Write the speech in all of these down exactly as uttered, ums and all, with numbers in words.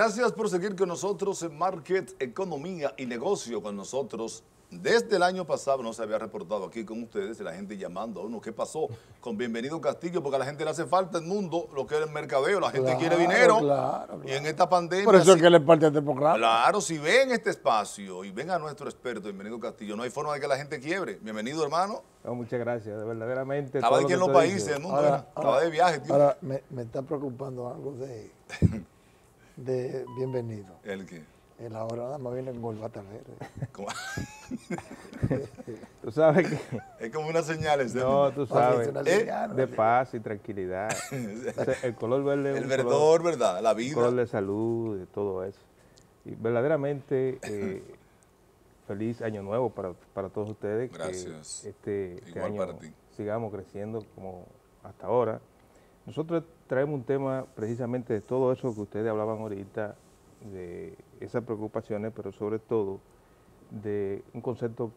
Gracias por seguir con nosotros en Market, Economía y Negocio con nosotros. Desde el año pasado no se había reportado aquí con ustedes, la gente llamando a uno, ¿qué pasó con Bienvenido Castillo? Porque a la gente le hace falta el mundo, lo que es el mercadeo, la gente Claro, quiere dinero. claro, Y en claro. esta pandemia... Por eso es si- que él es parte de este programa. Claro, si ven este espacio y ven a nuestro experto, Bienvenido Castillo, no hay forma de que la gente quiebre. Bienvenido, hermano. No, muchas gracias, de verdaderamente. Estaba todo de lo aquí en que los usted países dice. del mundo, Ahora, era. Estaba ahora- de viaje, tío. Ahora me, me está preocupando algo de, de bienvenido. ¿El qué? El ahora nada más viene con corbata verde. Como- Tú sabes que, es como una señal. ese. no, tú Para sabes, que sea una ¿Eh? señal, de ¿no? paz y tranquilidad. O sea, el color verde es El un verdor, color, ¿verdad? La un vida. color de salud, de todo eso. Y verdaderamente, eh, feliz año nuevo para, para todos ustedes. Gracias. Que este, este Igual año para ti. sigamos creciendo como hasta ahora. Nosotros traemos un tema precisamente de todo eso que ustedes hablaban ahorita, de esas preocupaciones, pero sobre todo de un concepto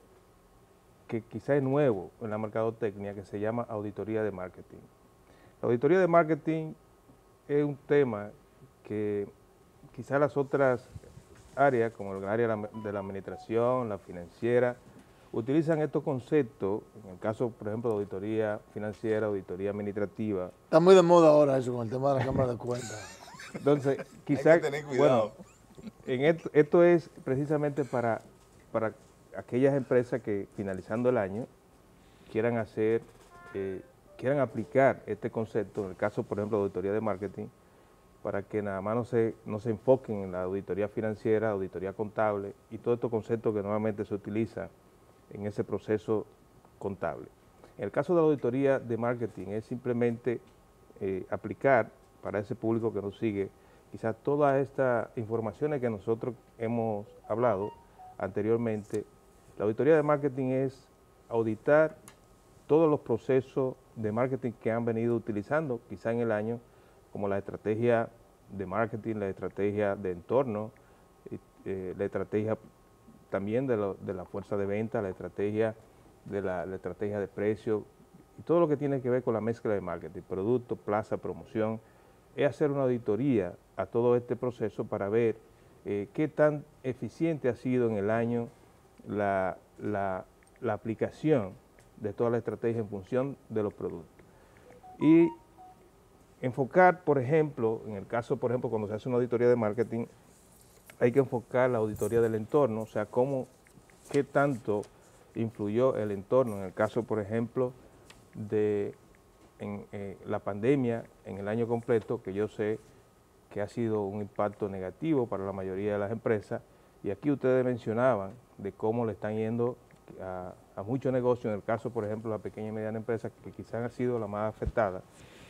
que quizá es nuevo en la mercadotecnia, que se llama auditoría de marketing. La auditoría de marketing es un tema que quizá las otras áreas, como el área de la, de la administración, la financiera, utilizan estos conceptos, en el caso, por ejemplo, de auditoría financiera, auditoría administrativa. Está muy de moda ahora eso con el tema de la Cámara de Cuentas. Entonces, quizá, que tener cuidado. bueno, en esto, esto es precisamente para, para aquellas empresas que finalizando el año quieran hacer, eh, quieran aplicar este concepto, en el caso, por ejemplo, de auditoría de marketing, para que nada más no se, no se enfoquen en la auditoría financiera, auditoría contable y todos estos conceptos que normalmente se utilizan en ese proceso contable. En el caso de la auditoría de marketing es simplemente eh, aplicar para ese público que nos sigue quizás todas estas informaciones que nosotros hemos hablado anteriormente. La auditoría de marketing es auditar todos los procesos de marketing que han venido utilizando quizá en el año, como la estrategia de marketing, la estrategia de entorno, eh, la estrategia también de, lo, de la fuerza de venta, la estrategia de la, la estrategia de precio y todo lo que tiene que ver con la mezcla de marketing, producto, plaza, promoción, es hacer una auditoría a todo este proceso para ver eh, qué tan eficiente ha sido en el año la, la, la aplicación de toda la estrategia en función de los productos. Y enfocar, por ejemplo, en el caso, por ejemplo, cuando se hace una auditoría de marketing, hay que enfocar la auditoría del entorno, o sea, cómo, qué tanto influyó el entorno, en el caso, por ejemplo, de en, eh, la pandemia en el año completo, que yo sé que ha sido un impacto negativo para la mayoría de las empresas, y aquí ustedes mencionaban de cómo le están yendo a, a muchos negocios, en el caso, por ejemplo, de la pequeña y mediana empresa, que quizás ha sido la más afectada.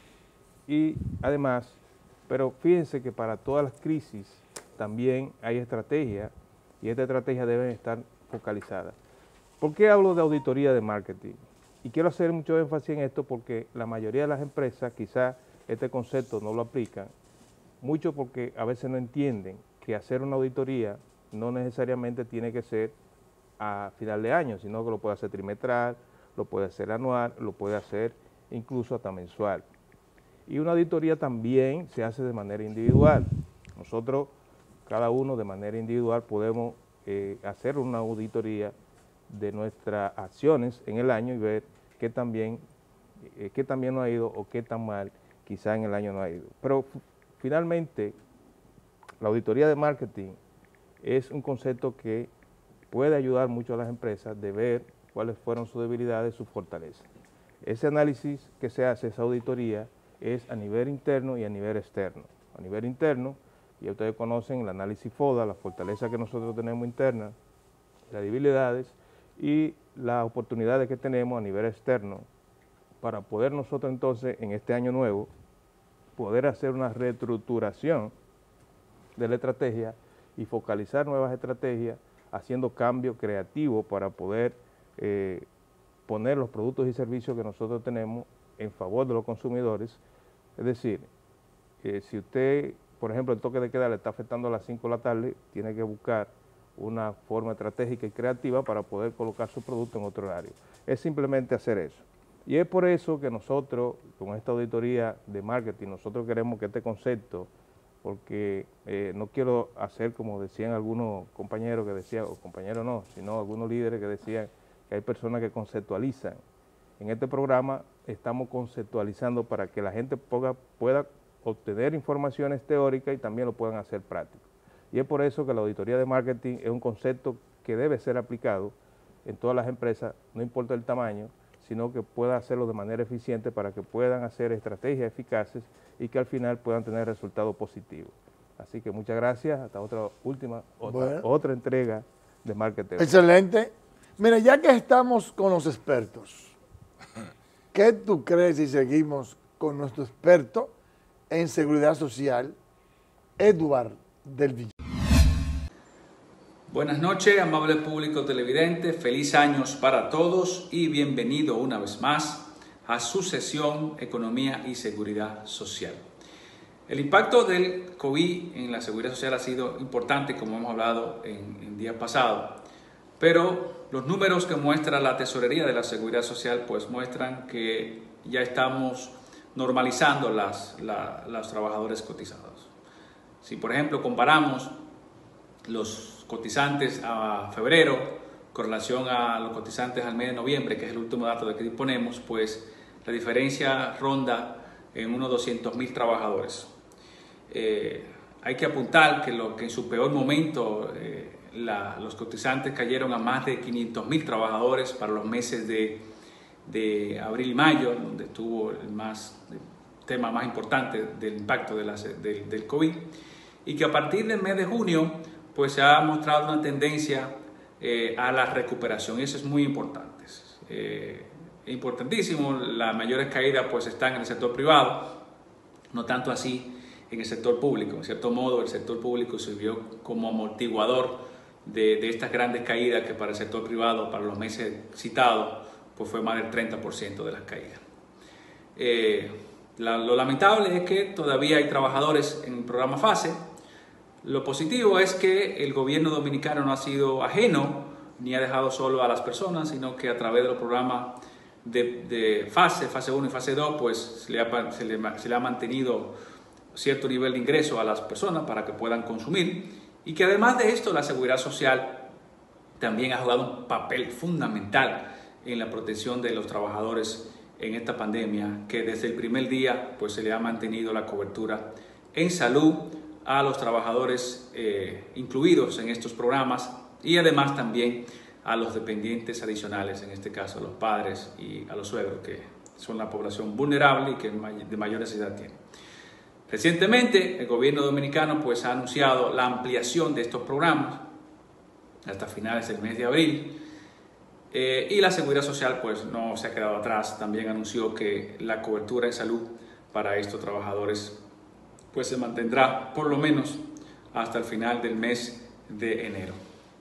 Y además, pero fíjense que para todas las crisis también hay estrategias, y estas estrategias deben estar focalizadas. ¿Por qué hablo de auditoría de marketing? Y quiero hacer mucho énfasis en esto porque la mayoría de las empresas quizás este concepto no lo aplican, mucho porque a veces no entienden que hacer una auditoría no necesariamente tiene que ser a final de año, sino que lo puede hacer trimestral, lo puede hacer anual, lo puede hacer incluso hasta mensual. Y una auditoría también se hace de manera individual. Nosotros, cada uno de manera individual, podemos eh, hacer una auditoría de nuestras acciones en el año y ver qué también, eh, qué también no ha ido o qué tan mal quizá en el año no ha ido. Pero finalmente, la auditoría de marketing es un concepto que puede ayudar mucho a las empresas de ver cuáles fueron sus debilidades, sus fortalezas. Ese análisis que se hace, esa auditoría, es a nivel interno y a nivel externo. A nivel interno, ya ustedes conocen el análisis FODA, la fortaleza que nosotros tenemos interna, las debilidades y las oportunidades que tenemos a nivel externo para poder nosotros entonces en este año nuevo poder hacer una reestructuración de la estrategia y focalizar nuevas estrategias haciendo cambios creativos para poder eh, poner los productos y servicios que nosotros tenemos en favor de los consumidores. Es decir, eh, si usted, por ejemplo, el toque de queda le está afectando a las cinco de la tarde, tiene que buscar una forma estratégica y creativa para poder colocar su producto en otro horario. Es simplemente hacer eso. Y es por eso que nosotros, con esta auditoría de marketing, nosotros queremos que este concepto porque eh, no quiero hacer como decían algunos compañeros que decían, o compañeros no, sino algunos líderes que decían que hay personas que conceptualizan. En este programa estamos conceptualizando para que la gente pueda, pueda obtener informaciones teóricas y también lo puedan hacer práctico. Y es por eso que la auditoría de marketing es un concepto que debe ser aplicado en todas las empresas, no importa el tamaño, sino que pueda hacerlo de manera eficiente para que puedan hacer estrategias eficaces y que al final puedan tener resultados positivos. Así que muchas gracias, hasta otra última, otra, Bueno. otra entrega de Marketing. Excelente. Mira, ya que estamos con los expertos, ¿qué tú crees si seguimos con nuestro experto en seguridad social, Edward del Villar? Buenas noches, amable público televidente, feliz años para todos y bienvenido una vez más a su sesión Economía y Seguridad Social. El impacto del COVID en la seguridad social ha sido importante, como hemos hablado en, en días pasados, pero los números que muestra la Tesorería de la Seguridad Social pues muestran que ya estamos normalizando las, la, los trabajadores cotizados. Si por ejemplo comparamos los cotizantes a febrero con relación a los cotizantes al mes de noviembre, que es el último dato de que disponemos, pues la diferencia ronda en unos doscientos mil trabajadores. Eh, hay que apuntar que, lo, que en su peor momento eh, la, los cotizantes cayeron a más de quinientos mil trabajadores para los meses de, de abril y mayo, donde estuvo el, más, el tema más importante del impacto de la, del, del COVID, y que a partir del mes de junio pues se ha mostrado una tendencia eh, a la recuperación, y eso es muy importante. Eh, es importantísimo, las mayores caídas pues están en el sector privado, no tanto así en el sector público. En cierto modo el sector público sirvió como amortiguador de, de estas grandes caídas que para el sector privado, para los meses citados, pues fue más del treinta por ciento de las caídas. Eh, la, lo lamentable es que todavía hay trabajadores en el programa FASE. Lo positivo es que el gobierno dominicano no ha sido ajeno ni ha dejado solo a las personas, sino que a través de los programas de, de fase, fase uno y fase dos, pues se le, ha, se, le, se le ha mantenido cierto nivel de ingreso a las personas para que puedan consumir, y que además de esto la seguridad social también ha jugado un papel fundamental en la protección de los trabajadores en esta pandemia, que desde el primer día pues se le ha mantenido la cobertura en salud a los trabajadores eh, incluidos en estos programas, y además también a los dependientes adicionales, en este caso a los padres y a los suegros, que son la población vulnerable y que de mayor necesidad tiene. Recientemente el gobierno dominicano pues ha anunciado la ampliación de estos programas hasta finales del mes de abril, eh, y la Seguridad Social pues no se ha quedado atrás, también anunció que la cobertura en salud para estos trabajadores pues se mantendrá por lo menos hasta el final del mes de enero.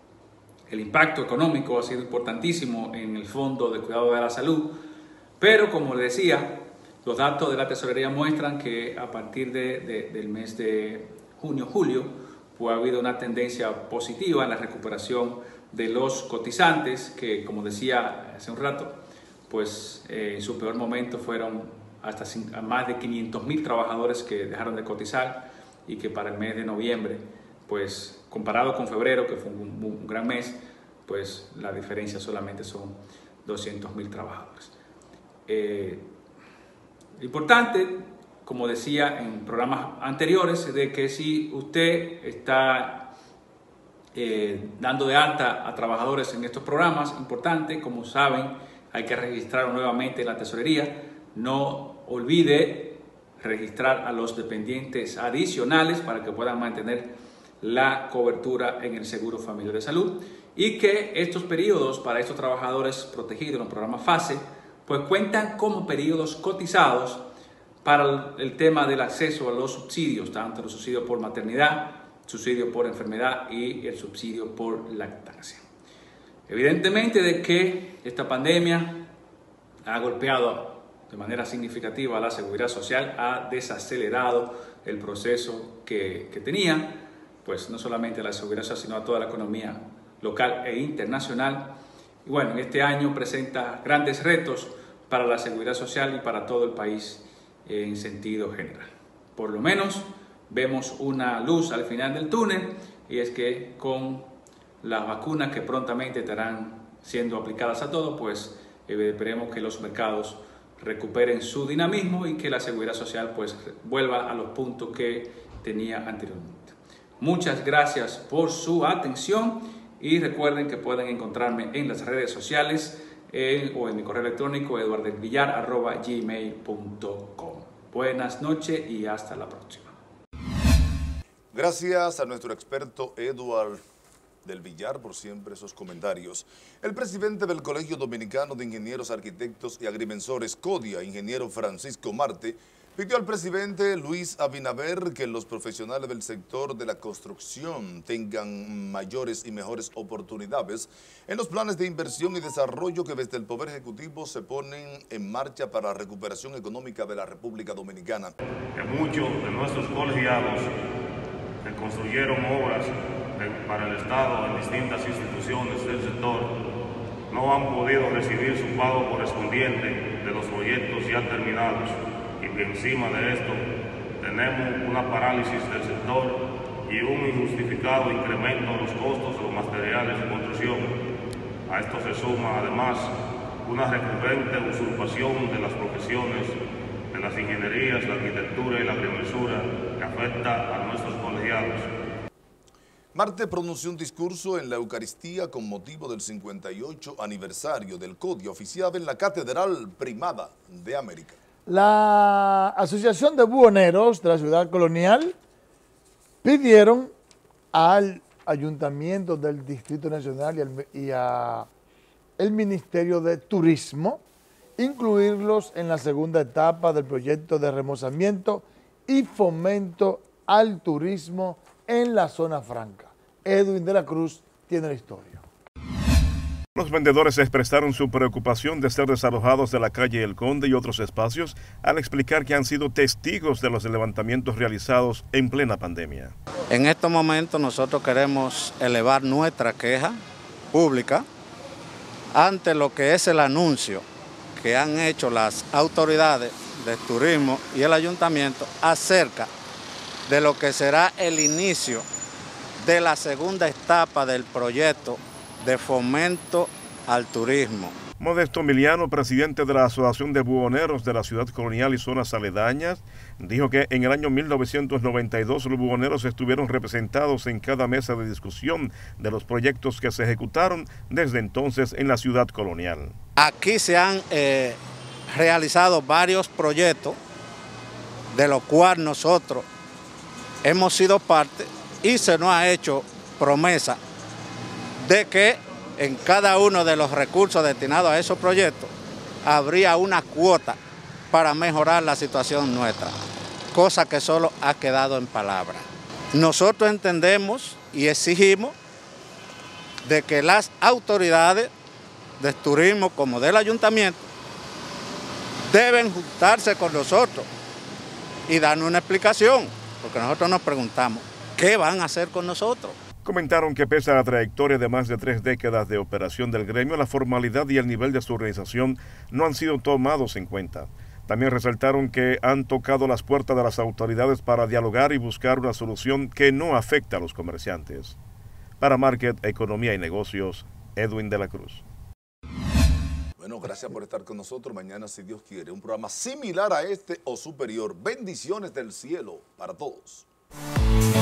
El impacto económico ha sido importantísimo en el Fondo de Cuidado de la Salud, pero como les decía, los datos de la Tesorería muestran que a partir de, de, del mes de junio, julio, pues ha habido una tendencia positiva en la recuperación de los cotizantes, que como decía hace un rato, pues eh, en su peor momento fueron hasta más de quinientos mil trabajadores que dejaron de cotizar, y que para el mes de noviembre, pues comparado con febrero, que fue un, un gran mes, pues la diferencia solamente son doscientos mil trabajadores. Eh, importante, como decía en programas anteriores, de que si usted está eh, dando de alta a trabajadores en estos programas, importante, como saben, hay que registrarlo nuevamente en la Tesorería. No olvide registrar a los dependientes adicionales para que puedan mantener la cobertura en el Seguro Familiar de Salud, y que estos periodos para estos trabajadores protegidos en el programa FASE pues cuentan como periodos cotizados para el tema del acceso a los subsidios, tanto el subsidio por maternidad, subsidio por enfermedad y el subsidio por lactancia. Evidentemente de que esta pandemia ha golpeado de manera significativa a la seguridad social, ha desacelerado el proceso que, que tenía, pues no solamente a la seguridad social, sino a toda la economía local e internacional. Y bueno, en este año presenta grandes retos para la seguridad social y para todo el país en sentido general. Por lo menos vemos una luz al final del túnel, y es que con las vacunas que prontamente estarán siendo aplicadas a todos, pues eh, esperemos que los mercados recuperen su dinamismo y que la seguridad social pues vuelva a los puntos que tenía anteriormente. Muchas gracias por su atención y recuerden que pueden encontrarme en las redes sociales eh, o en mi correo electrónico eduardelvillar arroba gmail punto com. Buenas noches y hasta la próxima. Gracias a nuestro experto Eduard del Villar por siempre esos comentarios. El presidente del Colegio Dominicano de Ingenieros, Arquitectos y Agrimensores, CODIA, ingeniero Francisco Marte, pidió al presidente Luis Abinader que los profesionales del sector de la construcción tengan mayores y mejores oportunidades en los planes de inversión y desarrollo que desde el Poder Ejecutivo se ponen en marcha para la recuperación económica de la República Dominicana. Que muchos de nuestros colegiados que construyeron obras para el Estado en distintas instituciones del sector no han podido recibir su pago correspondiente de los proyectos ya terminados, y que encima de esto tenemos una parálisis del sector y un injustificado incremento en los costos de los materiales de construcción. A esto se suma además una recurrente usurpación de las profesiones de las ingenierías, la arquitectura y la agrimensura que afecta a nuestros colegiados. Marte pronunció un discurso en la Eucaristía con motivo del cincuenta y ocho aniversario del CODIA, oficiado en la Catedral Primada de América. La Asociación de Buhoneros de la Ciudad Colonial pidieron al Ayuntamiento del Distrito Nacional y, al, y a el Ministerio de Turismo incluirlos en la segunda etapa del proyecto de remozamiento y fomento al turismo en la zona franca. Edwin de la Cruz tiene la historia. Los vendedores expresaron su preocupación de ser desalojados de la calle El Conde y otros espacios al explicar que han sido testigos de los levantamientos realizados en plena pandemia. En estos momentos nosotros queremos elevar nuestra queja pública ante lo que es el anuncio que han hecho las autoridades de turismo y el ayuntamiento acerca de lo que será el inicio de la segunda etapa del proyecto de fomento al turismo. Modesto Miliano, presidente de la Asociación de Buhoneros de la Ciudad Colonial y zonas aledañas, dijo que en el año mil novecientos noventa y dos los buhoneros estuvieron representados en cada mesa de discusión de los proyectos que se ejecutaron desde entonces en la Ciudad Colonial. Aquí se han eh, realizado varios proyectos de los cuales nosotros hemos sido parte y se nos ha hecho promesa de que en cada uno de los recursos destinados a esos proyectos habría una cuota para mejorar la situación nuestra, cosa que solo ha quedado en palabras. Nosotros entendemos y exigimos de que las autoridades de turismo como del ayuntamiento deben juntarse con nosotros y darnos una explicación, porque nosotros nos preguntamos, ¿qué van a hacer con nosotros? Comentaron que pese a la trayectoria de más de tres décadas de operación del gremio, la formalidad y el nivel de su organización no han sido tomados en cuenta. También resaltaron que han tocado las puertas de las autoridades para dialogar y buscar una solución que no afecte a los comerciantes. Para Market, Economía y Negocios, Edwin de la Cruz. Bueno, gracias por estar con nosotros. Mañana, si Dios quiere, un programa similar a este o superior. Bendiciones del cielo para todos.